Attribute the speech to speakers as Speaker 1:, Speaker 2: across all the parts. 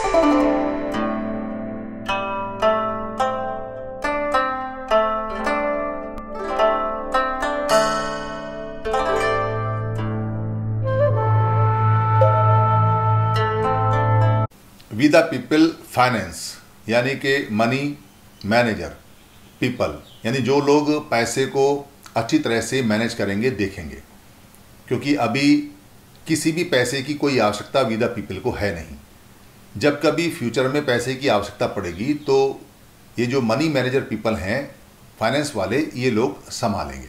Speaker 1: We the people finance यानी कि money manager people, यानी जो लोग पैसे को अच्छी तरह से मैनेज करेंगे, देखेंगे। क्योंकि अभी किसी भी पैसे की कोई आवश्यकता वी द पीपल को है नहीं। जब कभी फ्यूचर में पैसे की आवश्यकता पड़ेगी तो ये जो मनी मैनेजर पीपल हैं, फाइनेंस वाले, ये लोग संभालेंगे।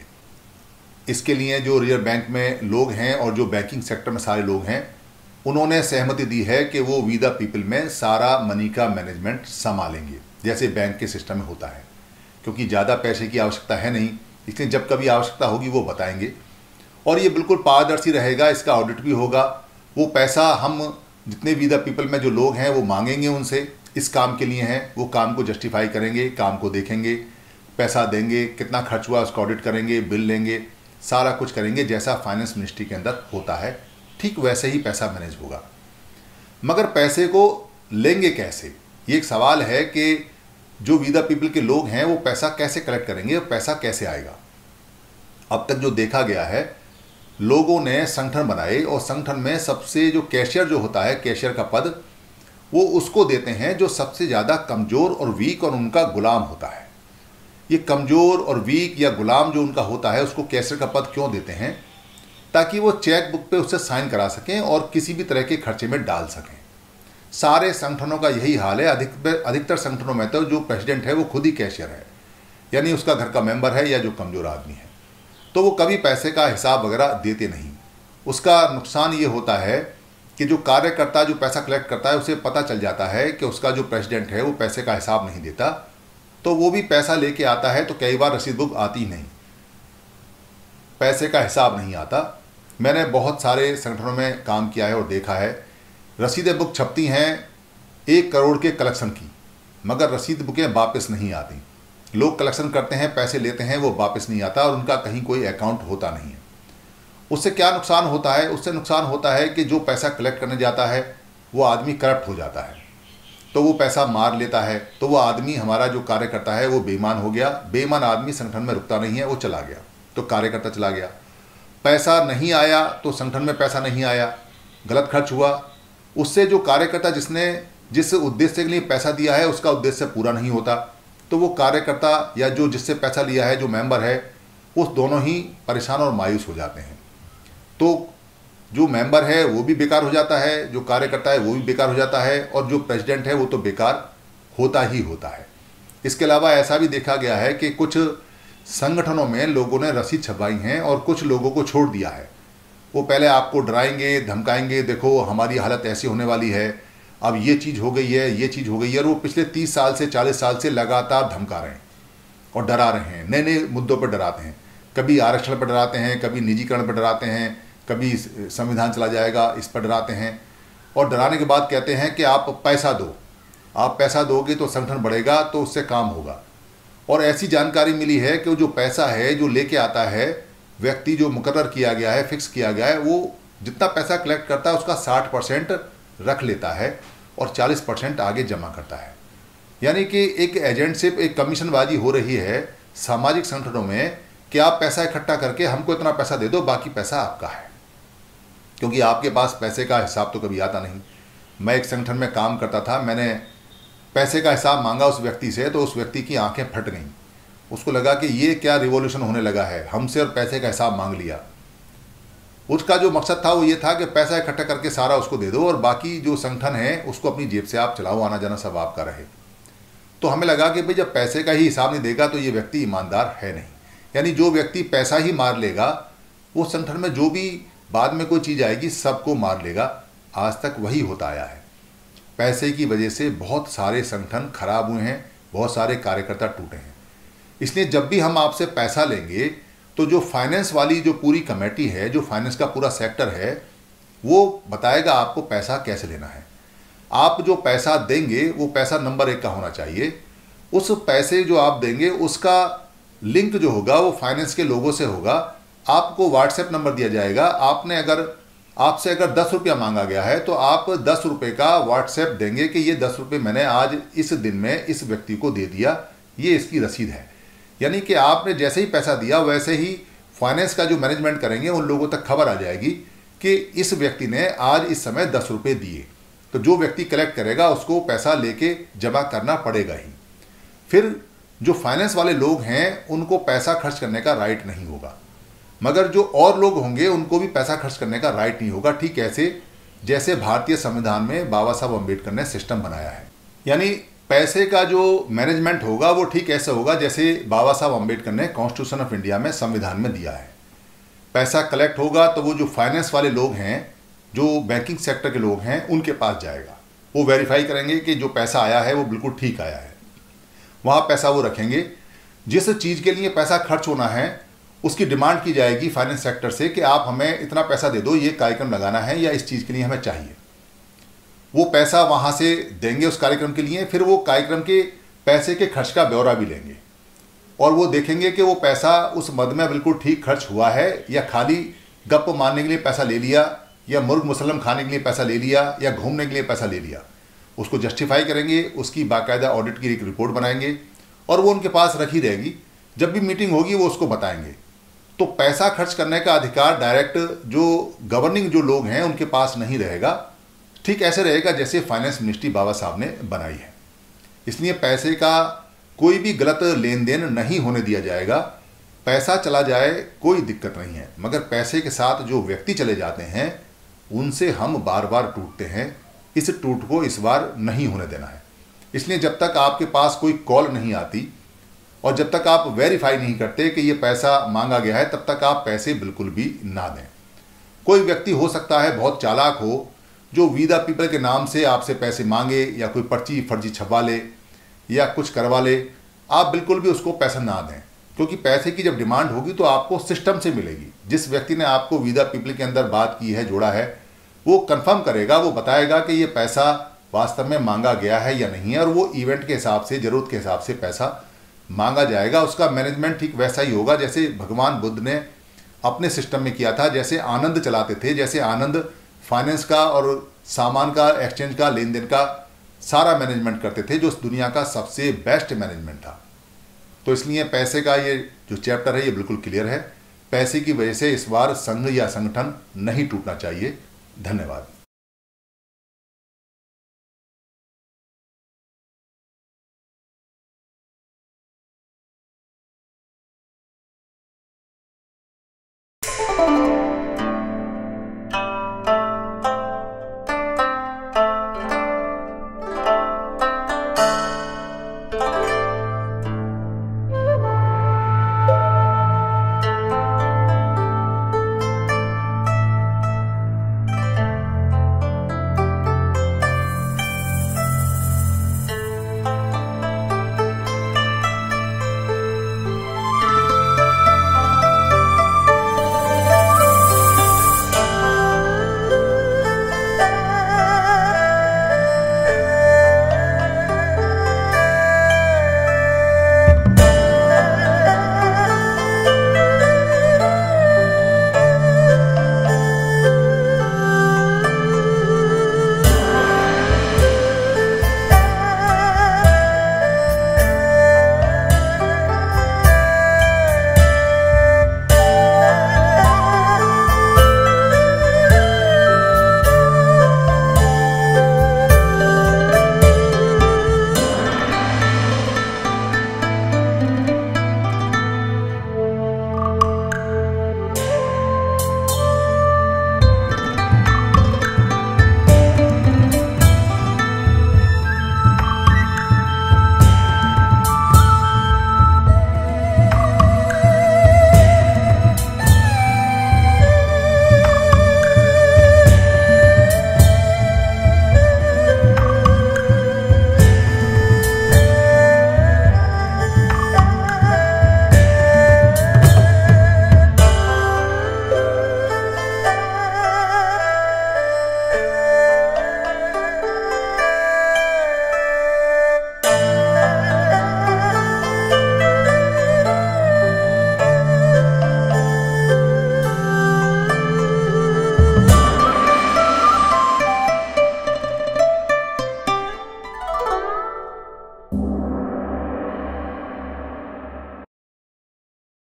Speaker 1: इसके लिए जो रिजर्व बैंक में लोग हैं और जो बैंकिंग सेक्टर में सारे लोग हैं, उन्होंने सहमति दी है कि वो वी द पीपल में सारा मनी का मैनेजमेंट संभालेंगे, जैसे बैंक के सिस्टम में होता है। क्योंकि ज़्यादा पैसे की आवश्यकता है नहीं, इसलिए जब कभी आवश्यकता होगी वो बताएंगे। और ये बिल्कुल पारदर्शी रहेगा, इसका ऑडिट भी होगा। वो पैसा हम जितने वी द पीपल में जो लोग हैं वो मांगेंगे उनसे, इस काम के लिए हैं, वो काम को जस्टिफाई करेंगे, काम को देखेंगे, पैसा देंगे, कितना खर्च हुआ उसका ऑडिट करेंगे, बिल लेंगे, सारा कुछ करेंगे जैसा फाइनेंस मिनिस्ट्री के अंदर होता है। ठीक वैसे ही पैसा मैनेज होगा। मगर पैसे को लेंगे कैसे, ये एक सवाल है कि जो वी द पीपल के लोग हैं वो पैसा कैसे कलेक्ट करेंगे, पैसा कैसे आएगा। अब तक जो देखा गया है, लोगों ने संगठन बनाए और संगठन में सबसे जो कैशियर जो होता है, कैशियर का पद, वो उसको देते हैं जो सबसे ज़्यादा कमज़ोर और वीक और उनका गुलाम होता है। ये कमज़ोर और वीक या गुलाम जो उनका होता है, उसको कैशियर का पद क्यों देते हैं? ताकि वो चेक बुक पे उससे साइन करा सकें और किसी भी तरह के खर्चे में डाल सकें। सारे संगठनों का यही हाल है। अधिकतर संगठनों में तो जो प्रेसिडेंट है वो खुद ही कैशियर है, यानी उसका घर का मेंबर है या जो कमज़ोर आदमी है। तो वो कभी पैसे का हिसाब वगैरह देते नहीं। उसका नुकसान ये होता है कि जो कार्यकर्ता जो पैसा कलेक्ट करता है, उसे पता चल जाता है कि उसका जो प्रेसिडेंट है वो पैसे का हिसाब नहीं देता, तो वो भी पैसा लेके आता है तो कई बार रसीद बुक आती नहीं, पैसे का हिसाब नहीं आता। मैंने बहुत सारे संगठनों में काम किया है और देखा है, रसीदें बुक छपती हैं 1 करोड़ के कलेक्शन की, मगर रसीद बुकें वापस नहीं आती। लोग कलेक्शन करते हैं, पैसे लेते हैं, वो वापस नहीं आता और उनका कहीं कोई अकाउंट होता नहीं है। उससे क्या नुकसान होता है? उससे नुकसान होता है कि जो पैसा कलेक्ट करने जाता है वो आदमी करप्ट हो जाता है, तो वो पैसा मार लेता है, तो वो आदमी, हमारा जो कार्यकर्ता है, वो बेईमान हो गया। बेईमान आदमी संगठन में रुकता नहीं है, वो चला गया तो कार्यकर्ता चला गया। पैसा नहीं आया तो संगठन में पैसा नहीं आया, गलत खर्च हुआ। उससे जो कार्यकर्ता जिसने जिस उद्देश्य के लिए पैसा दिया है उसका उद्देश्य पूरा नहीं होता, तो वो कार्यकर्ता या जो जिससे पैसा लिया है, जो मेंबर है, उस दोनों ही परेशान और मायूस हो जाते हैं। तो जो मेंबर है वो भी बेकार हो जाता है, जो कार्यकर्ता है वो भी बेकार हो जाता है, और जो प्रेसिडेंट है वो तो बेकार होता ही होता है। इसके अलावा ऐसा भी देखा गया है कि कुछ संगठनों में लोगों ने रसीद छपवाई हैं और कुछ लोगों को छोड़ दिया है। वो पहले आपको डराएंगे, धमकाएंगे, देखो हमारी हालत ऐसी होने वाली है, अब ये चीज़ हो गई है, ये चीज़ हो गई है, और वो पिछले 30 साल से 40 साल से लगातार धमका रहे हैं और डरा रहे हैं। नए नए मुद्दों पर डराते हैं, कभी आरक्षण पर डराते हैं, कभी निजीकरण पर डराते हैं, कभी संविधान चला जाएगा इस पर डराते हैं। और डराने के बाद कहते हैं कि आप पैसा दो, आप पैसा दोगे तो संगठन बढ़ेगा, तो उससे काम होगा। और ऐसी जानकारी मिली है कि जो पैसा है जो लेके आता है व्यक्ति, जो मुकर्रर किया गया है, फिक्स किया गया है, वो जितना पैसा कलेक्ट करता है उसका 60% रख लेता है और 40% आगे जमा करता है। यानी कि एक एजेंटशिप, एक कमीशनबाजी हो रही है सामाजिक संगठनों में कि आप पैसा इकट्ठा करके हमको इतना पैसा दे दो, बाकी पैसा आपका है, क्योंकि आपके पास पैसे का हिसाब तो कभी आता नहीं। मैं एक संगठन में काम करता था, मैंने पैसे का हिसाब मांगा उस व्यक्ति से, तो उस व्यक्ति की आंखें फट गईं। उसको लगा कि ये क्या रिवॉल्यूशन होने लगा है, हमसे और पैसे का हिसाब मांग लिया। उसका जो मकसद था वो ये था कि पैसा इकट्ठा करके सारा उसको दे दो और बाकी जो संगठन है उसको अपनी जेब से आप चलाओ, आना जाना सब आपका रहे। तो हमें लगा कि भाई जब पैसे का ही हिसाब नहीं देगा तो ये व्यक्ति ईमानदार है नहीं। यानी जो व्यक्ति पैसा ही मार लेगा, वो संगठन में जो भी बाद में कोई चीज़ आएगी सबको मार लेगा। आज तक वही होता आया है। पैसे की वजह से बहुत सारे संगठन खराब हुए हैं, बहुत सारे कार्यकर्ता टूटे हैं। इसलिए जब भी हम आपसे पैसा लेंगे तो जो फाइनेंस वाली जो पूरी कमेटी है, जो फाइनेंस का पूरा सेक्टर है, वो बताएगा आपको पैसा कैसे लेना है। आप जो पैसा देंगे वो पैसा नंबर 1 का होना चाहिए। उस पैसे जो आप देंगे उसका लिंक जो होगा वो फाइनेंस के लोगों से होगा। आपको व्हाट्सएप नंबर दिया जाएगा। आपने अगर आपसे अगर 10 रुपया मांगा गया है तो आप 10 रुपये का व्हाट्सएप देंगे कि ये 10 रुपये मैंने आज इस दिन में इस व्यक्ति को दे दिया, ये इसकी रसीद है। यानी कि आपने जैसे ही पैसा दिया वैसे ही फाइनेंस का जो मैनेजमेंट करेंगे उन लोगों तक खबर आ जाएगी कि इस व्यक्ति ने आज इस समय 10 रुपये दिए। तो जो व्यक्ति कलेक्ट करेगा उसको पैसा लेके जमा करना पड़ेगा ही। फिर जो फाइनेंस वाले लोग हैं उनको पैसा खर्च करने का राइट नहीं होगा, मगर जो और लोग होंगे उनको भी पैसा खर्च करने का राइट नहीं होगा। ठीक ऐसे जैसे भारतीय संविधान में बाबा साहब अम्बेडकर ने सिस्टम बनाया है। यानी पैसे का जो मैनेजमेंट होगा वो ठीक ऐसा होगा जैसे बाबा साहब अम्बेडकर ने कॉन्स्टिट्यूशन ऑफ इंडिया में संविधान में दिया है। पैसा कलेक्ट होगा तो वो जो फाइनेंस वाले लोग हैं, जो बैंकिंग सेक्टर के लोग हैं, उनके पास जाएगा। वो वेरीफाई करेंगे कि जो पैसा आया है वो बिल्कुल ठीक आया है। वहाँ पैसा वो रखेंगे। जिस चीज़ के लिए पैसा खर्च होना है उसकी डिमांड की जाएगी फाइनेंस सेक्टर से कि आप हमें इतना पैसा दे दो, ये कार्यक्रम लगाना है या इस चीज़ के लिए हमें चाहिए। वो पैसा वहाँ से देंगे उस कार्यक्रम के लिए। फिर वो कार्यक्रम के पैसे के खर्च का ब्यौरा भी लेंगे और वो देखेंगे कि वो पैसा उस मद में बिल्कुल ठीक खर्च हुआ है या खाली गप मारने के लिए पैसा ले लिया या मुर्ग मुसल्लम खाने के लिए पैसा ले लिया या घूमने के लिए पैसा ले लिया। उसको जस्टिफाई करेंगे, उसकी बाकायदा ऑडिट की एक रिपोर्ट बनाएंगे और वो उनके पास रखी रहेगी। जब भी मीटिंग होगी वो उसको बताएंगे। तो पैसा खर्च करने का अधिकार डायरेक्ट जो गवर्निंग जो लोग हैं उनके पास नहीं रहेगा। ठीक ऐसे रहेगा जैसे फाइनेंस मिनिस्ट्री बाबा साहब ने बनाई है। इसलिए पैसे का कोई भी गलत लेन देन नहीं होने दिया जाएगा। पैसा चला जाए कोई दिक्कत नहीं है, मगर पैसे के साथ जो व्यक्ति चले जाते हैं उनसे हम बार बार टूटते हैं। इस टूट को इस बार नहीं होने देना है। इसलिए जब तक आपके पास कोई कॉल नहीं आती और जब तक आप वेरीफाई नहीं करते कि ये पैसा मांगा गया है, तब तक आप पैसे बिल्कुल भी ना दें। कोई व्यक्ति हो सकता है बहुत चालाक हो जो वी द पीपल के नाम से आपसे पैसे मांगे या कोई पर्ची फर्जी छपवा ले या कुछ करवा ले। आप बिल्कुल भी उसको पैसा ना दें, क्योंकि पैसे की जब डिमांड होगी तो आपको सिस्टम से मिलेगी। जिस व्यक्ति ने आपको वी द पीपल के अंदर बात की है, जोड़ा है, वो कंफर्म करेगा, वो बताएगा कि ये पैसा वास्तव में मांगा गया है या नहीं है, और वो इवेंट के हिसाब से, ज़रूरत के हिसाब से पैसा मांगा जाएगा। उसका मैनेजमेंट ठीक वैसा ही होगा जैसे भगवान बुद्ध ने अपने सिस्टम में किया था। जैसे आनंद चलाते थे, जैसे आनंद फाइनेंस का और सामान का, एक्सचेंज का, लेन देन का सारा मैनेजमेंट करते थे, जो इस दुनिया का सबसे बेस्ट मैनेजमेंट था। तो इसलिए पैसे का ये जो चैप्टर है ये बिल्कुल क्लियर है। पैसे की वजह से इस बार संघ या संगठन नहीं टूटना चाहिए। धन्यवाद।